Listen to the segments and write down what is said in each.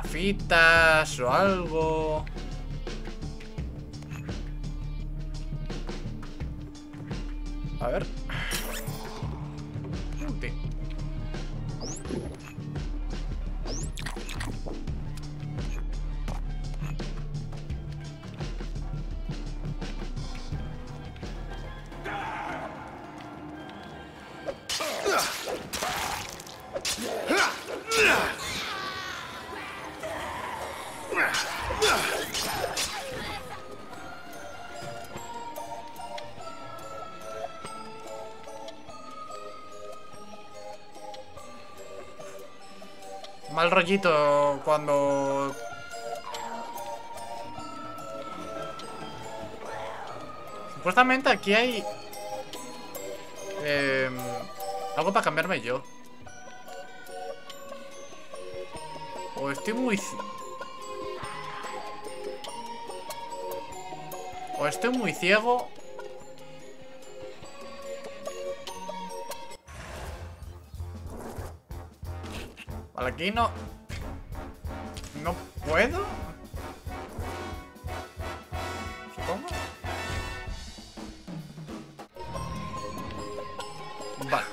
gafitas o algo. A ver. Ulti. Mal rollito cuando... Supuestamente aquí hay... algo para cambiarme yo. O estoy muy... O estoy muy ciego. Vale, aquí no... ¿No puedo? Supongo. Vale.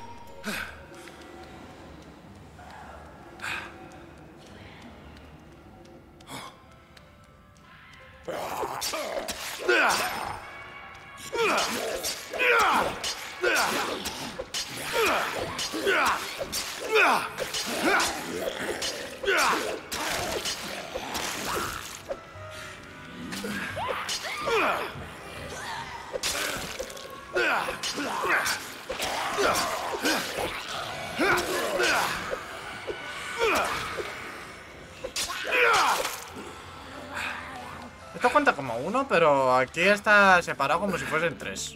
Esto cuenta como uno, pero aquí está separado como si fuesen tres.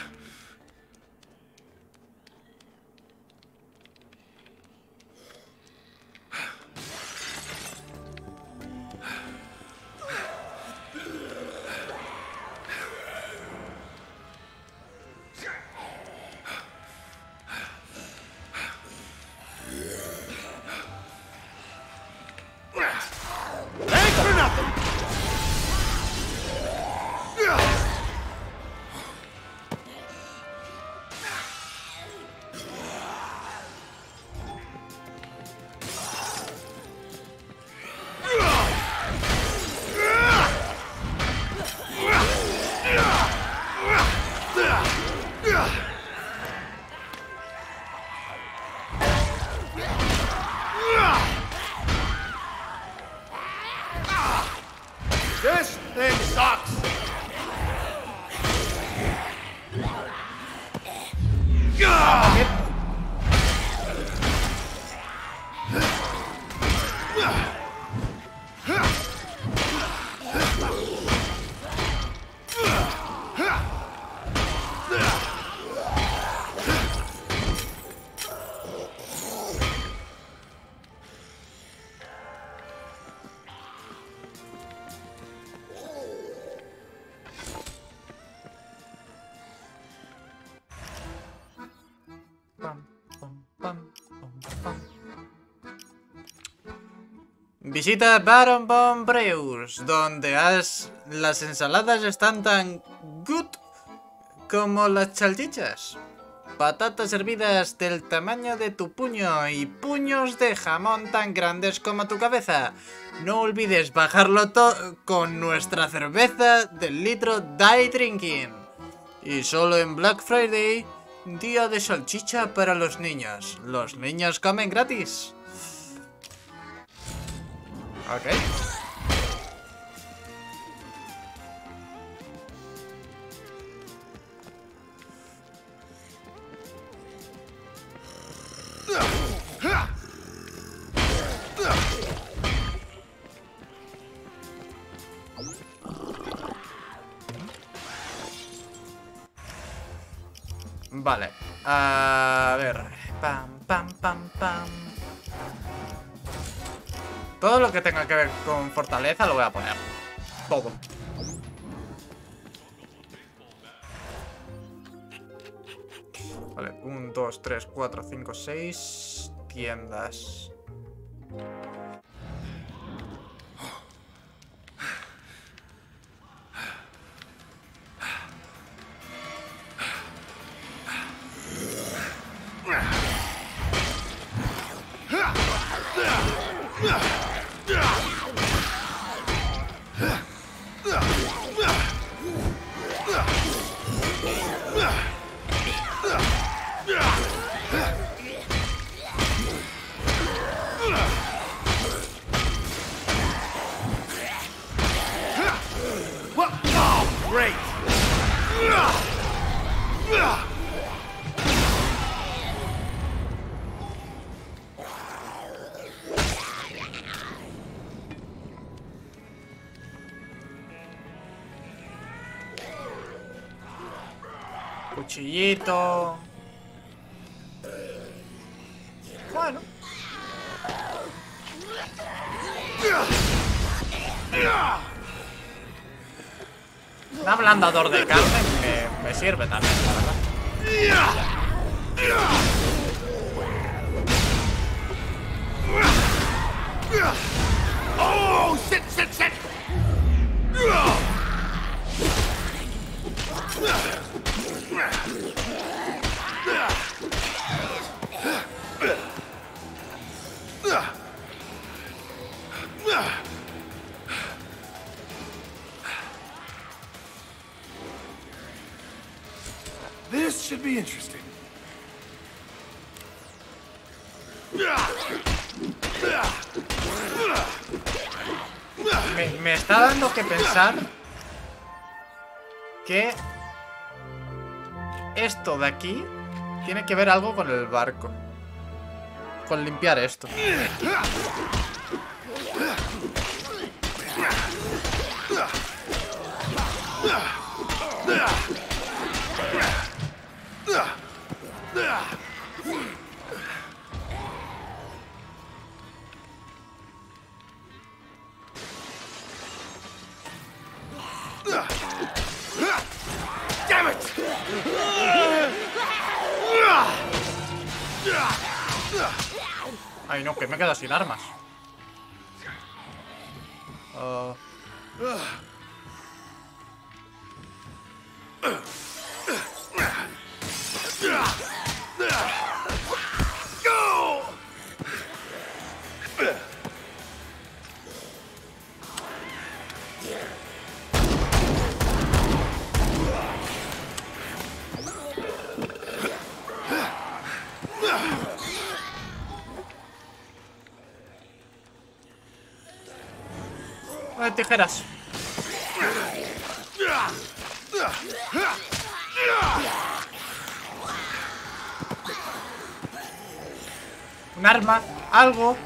This thing sucks! Visita Baron Von Breus, donde las ensaladas están tan good como las salchichas. Patatas hervidas del tamaño de tu puño y puños de jamón tan grandes como tu cabeza. No olvides bajarlo todo con nuestra cerveza del litro Die Drinking. Y solo en Black Friday, día de salchicha para los niños. Los niños comen gratis. Ok. Vale. A ver. Pam, pam, pam, pam. Todo lo que tenga que ver con fortaleza lo voy a poner. Todo. Vale, 1, 2, 3, 4, 5, 6 tiendas. Cuchillito. Bueno. Un ablandador de carne me sirve también, la verdad. Oh, sit, sit, sit. This should be interesting. Me está dando que pensar que esto de aquí tiene que ver algo con el barco. Con limpiar esto. Damn it! Ay, no, que me quedo sin armas. Tijeras. Un arma, algo.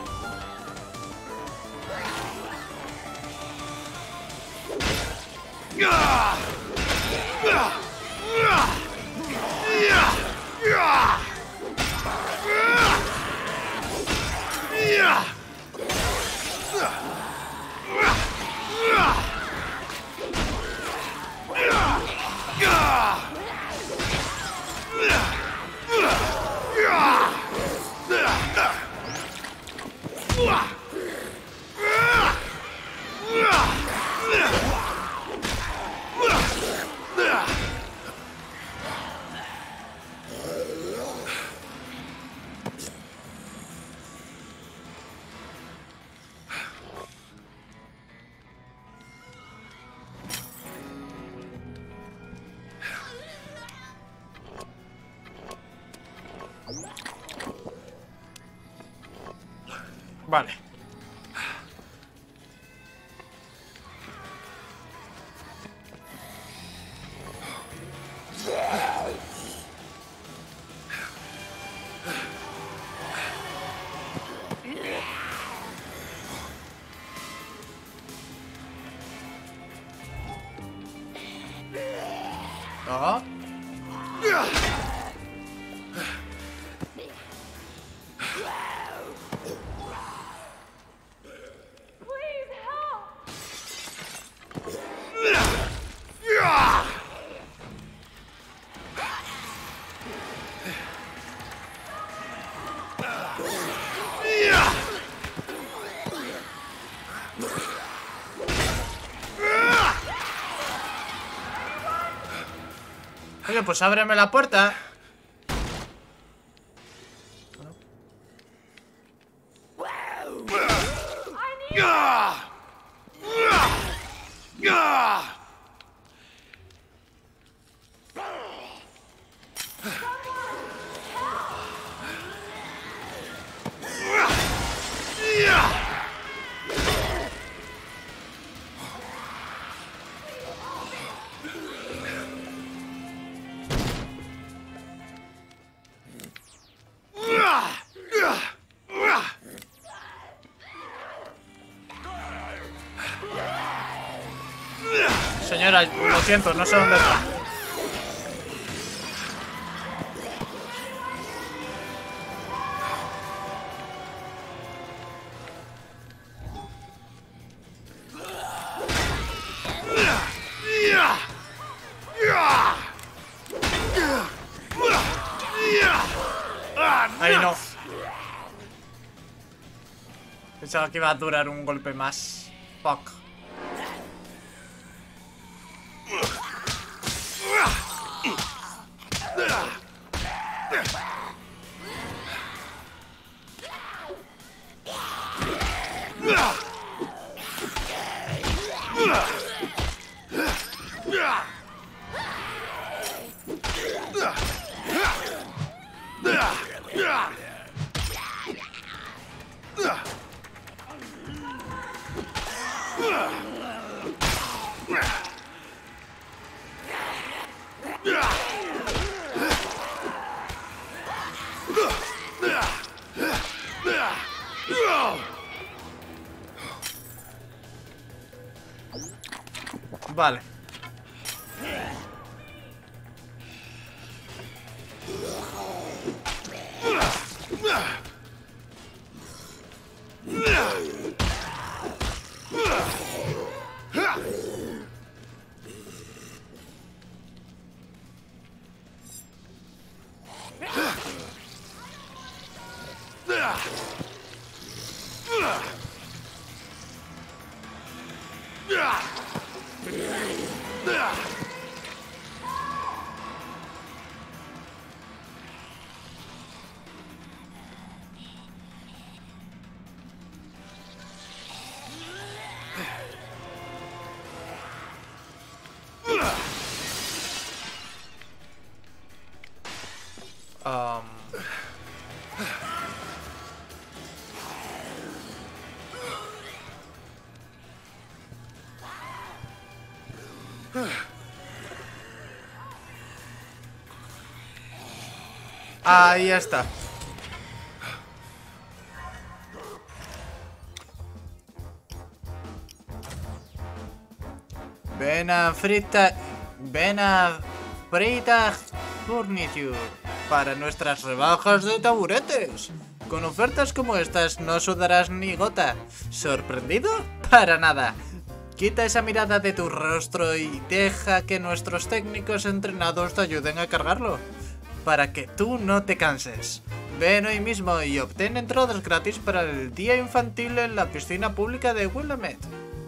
Vale. Ajá. Oye, pues ábreme la puerta. Señora, lo siento, no sé dónde está. Pensaba que iba a durar un golpe más. Fuck. Vale. Ahí está. Vena frita furniture para nuestras rebajas de taburetes. Con ofertas como estas no sudarás ni gota. ¿Sorprendido? Para nada. Quita esa mirada de tu rostro y deja que nuestros técnicos entrenados te ayuden a cargarlo, para que tú no te canses. Ven hoy mismo y obtén entradas gratis para el día infantil en la piscina pública de Willamette.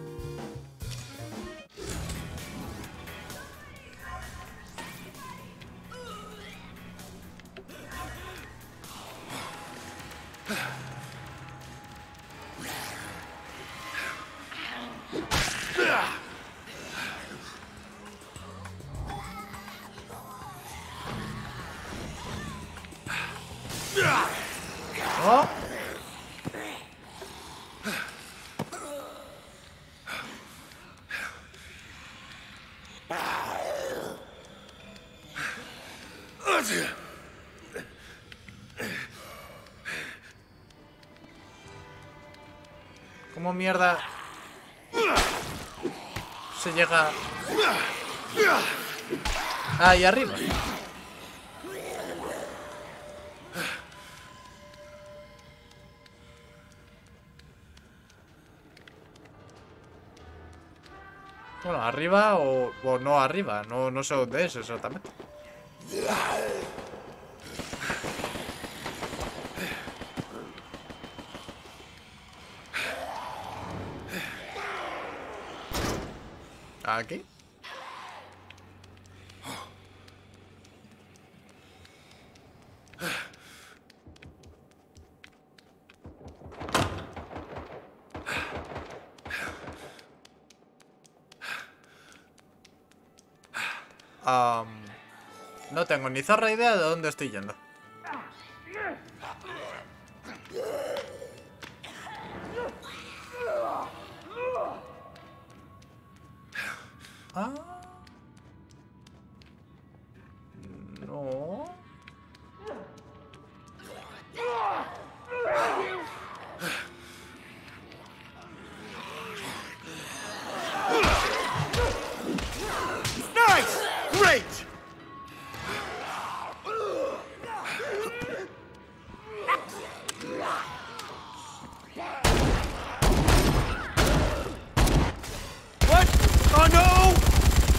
¿Oh? ¿Cómo mierda se llega ahí arriba? Bueno, arriba o no arriba. No sé dónde es exactamente. Aquí. No tengo ni zorra idea de dónde estoy yendo. No. Nice! Great! What? Oh no!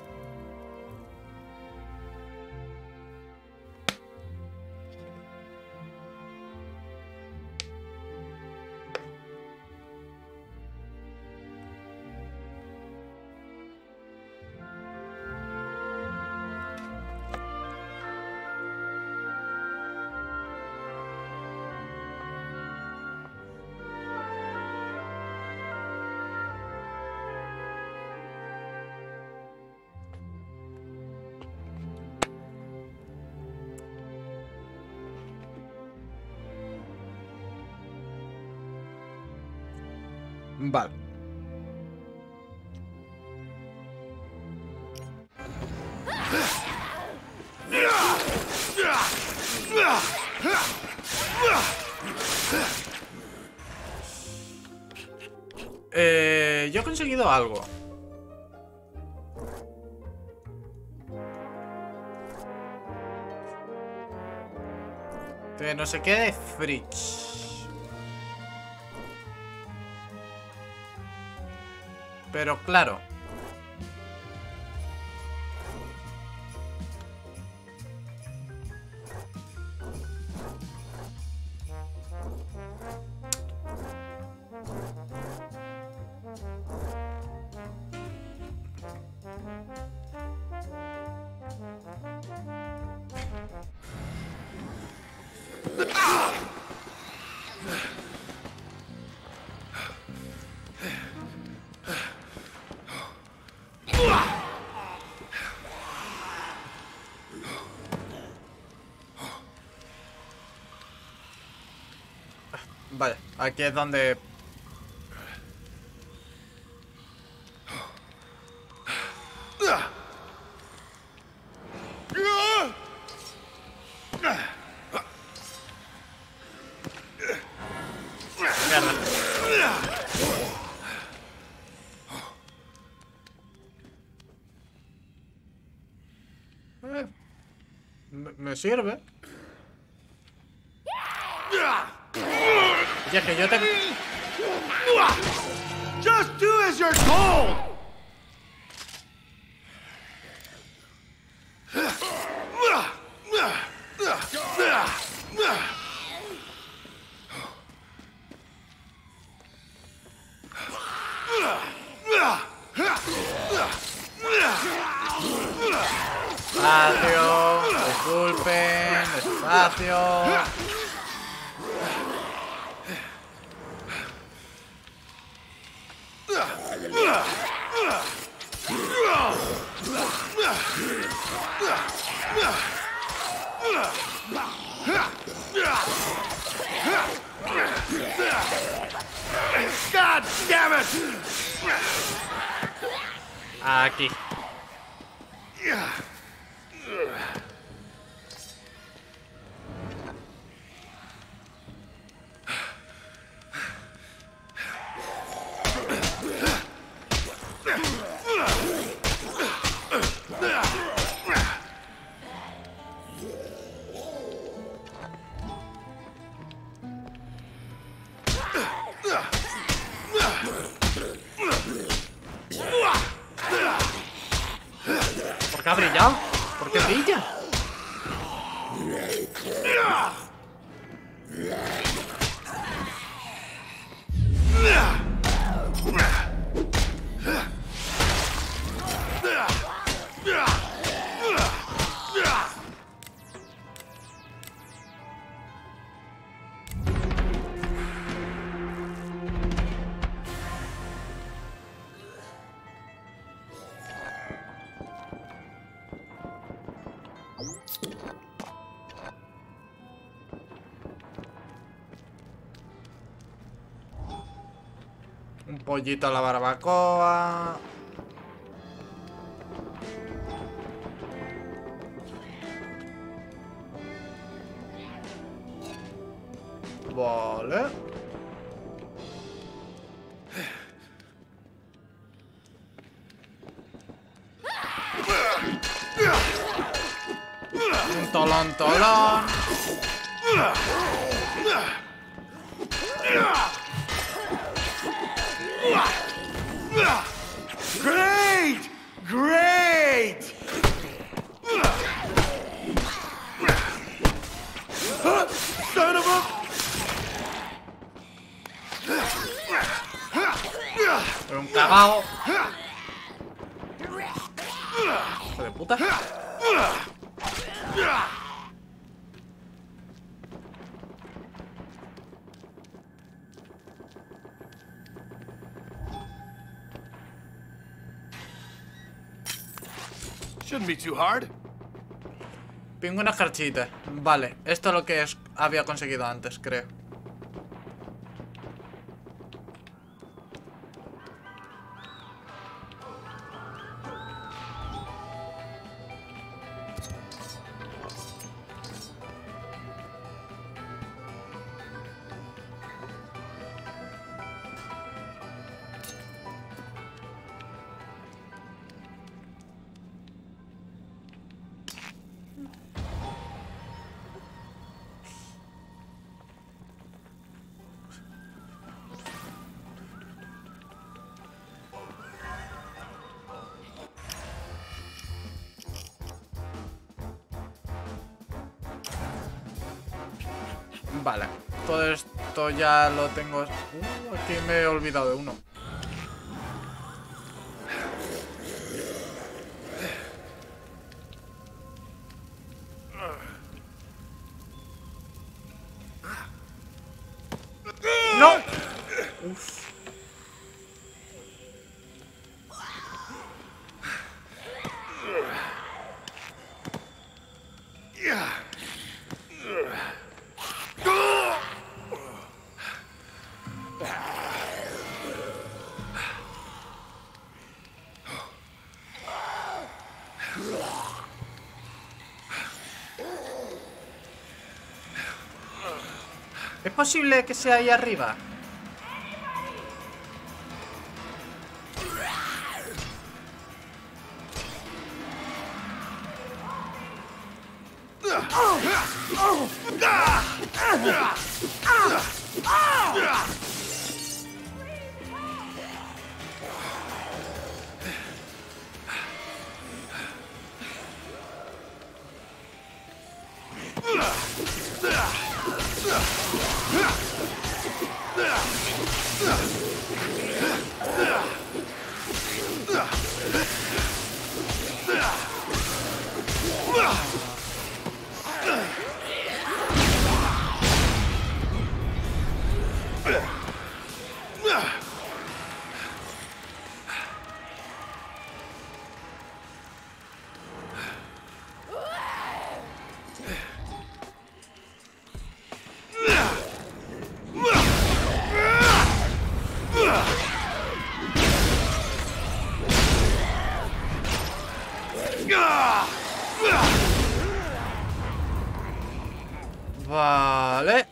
Vale. Yo he conseguido algo. Que no sé qué de Fridge. Pero claro. Vale, aquí es donde... Me sirve. Ya que yo te... Just do as you're told! Despacio, disculpen, despacio. God damn it! Aquí. ¿Por qué ha brillado? ¿Por qué brilla? Un pollito a la barbacoa. Vale. Un tolón, tolón. Great! Great! Son of a... Pero un cagao. Hijo de puta. Shouldn't be too hard. Pingüinas carchitas. Vale, esto es lo que había conseguido antes, creo. Vale, todo esto ya lo tengo. Aquí me he olvidado de uno. ¡No! Uf. ¿Es posible que sea ahí arriba? Vale.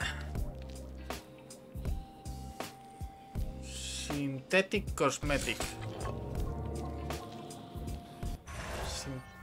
Synthetic Cosmetic.